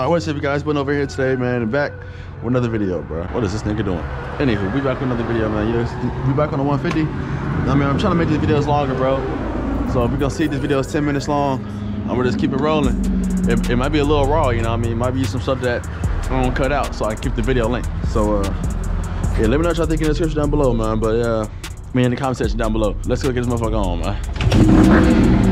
What's up, you guys? Been over here today, man, and back with another video, bro. What is this nigga doing? Anywho, we back with another video, man. We back on the 150. I mean, I'm trying to make these videos longer, bro. So if you're gonna see this video is 10 minutes long, I'm gonna just keep it rolling. It might be a little raw, you know what I mean? It might be some stuff that I don't cut out, so I can keep the video length. So yeah, let me know what y'all think in the description down below, man. But me in the comment section down below. Let's go get this motherfucker on, man.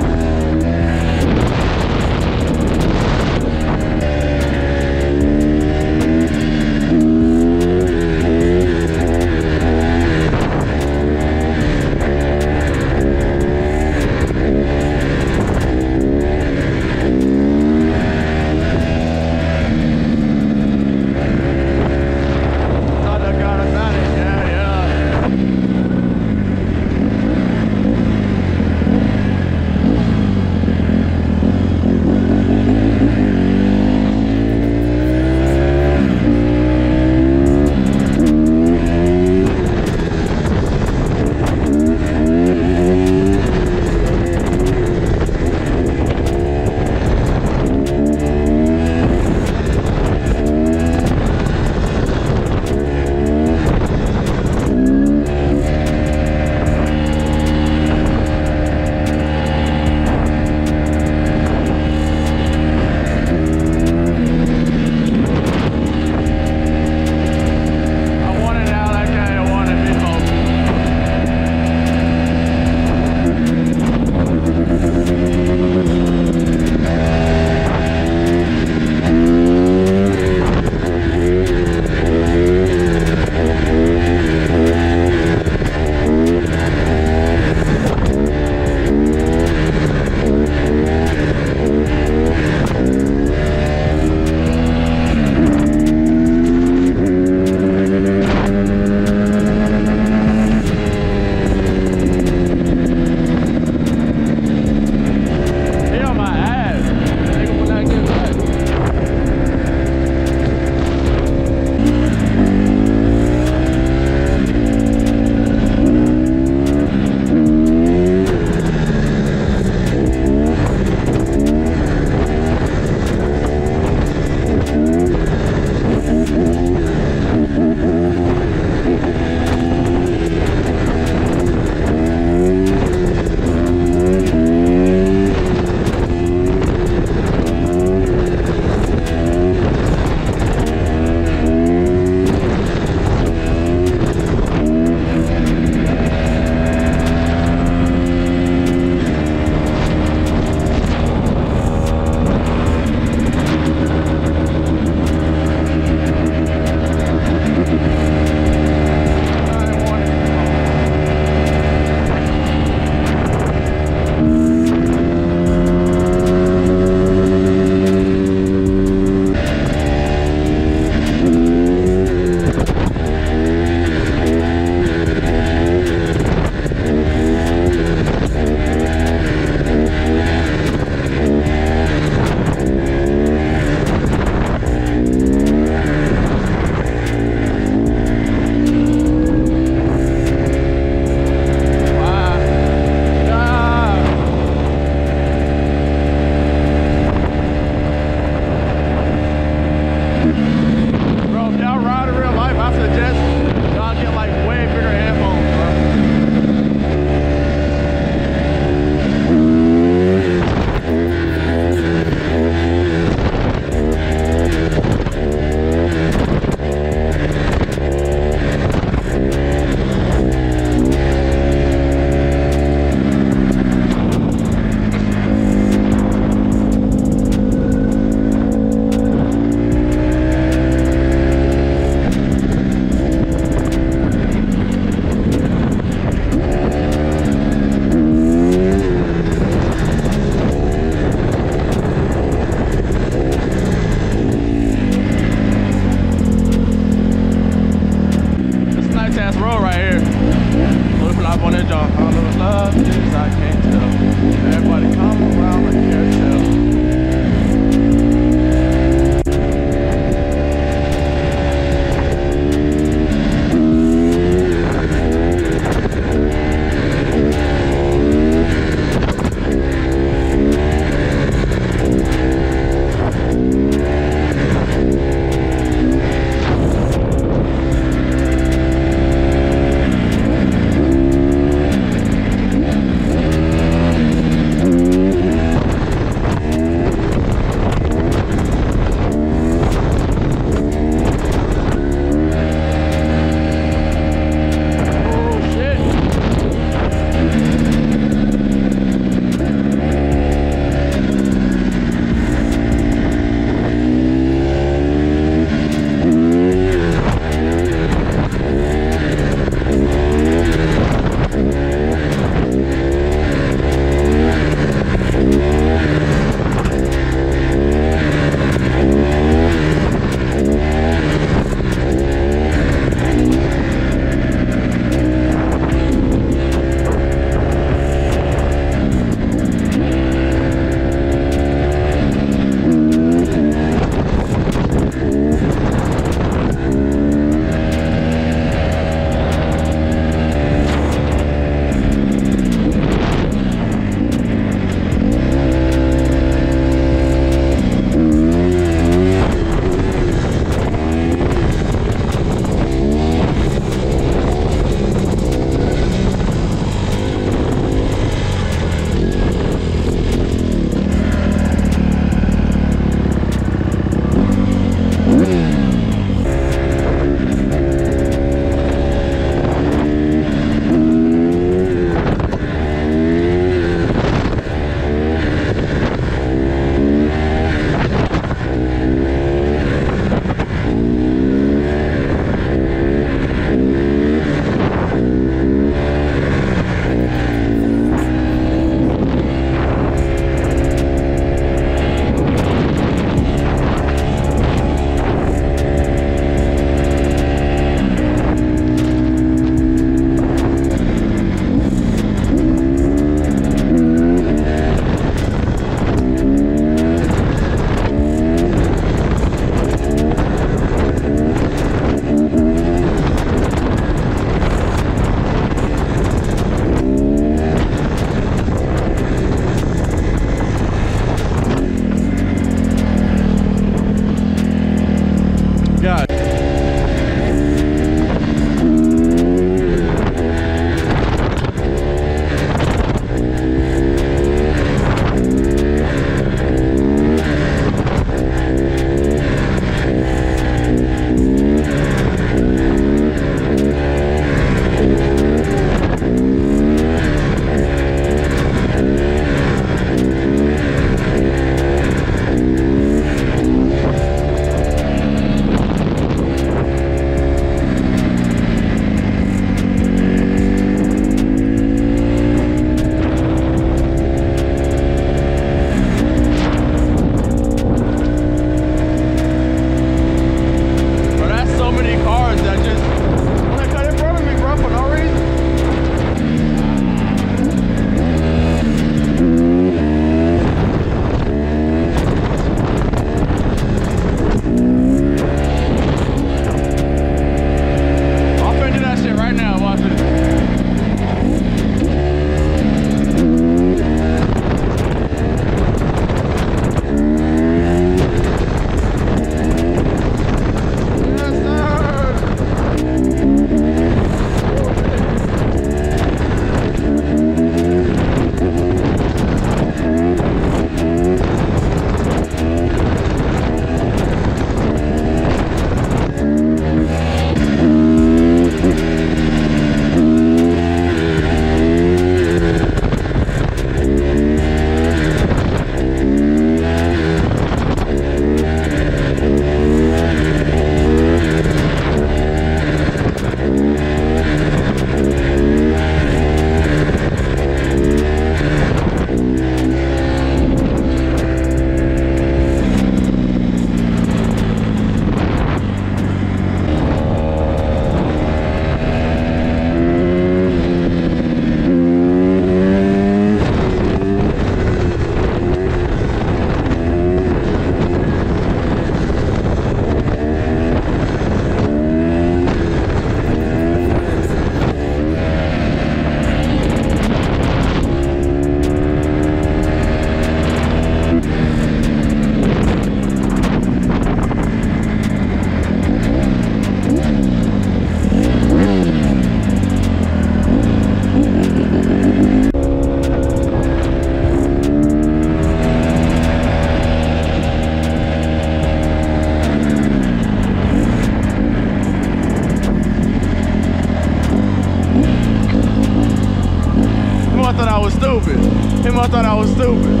I was stupid. He must thought I was stupid.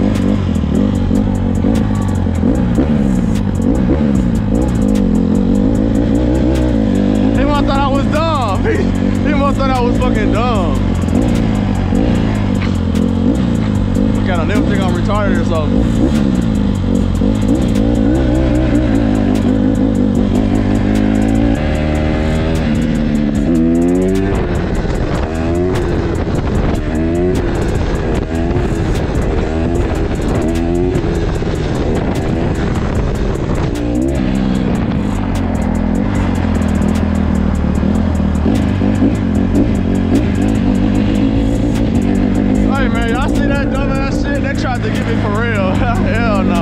He must thought I was dumb. He must thought I was fucking dumb. God, I never think I'm retarded or something. Hey man, y'all see that dumbass shit? They tried to get me for real. Hell no.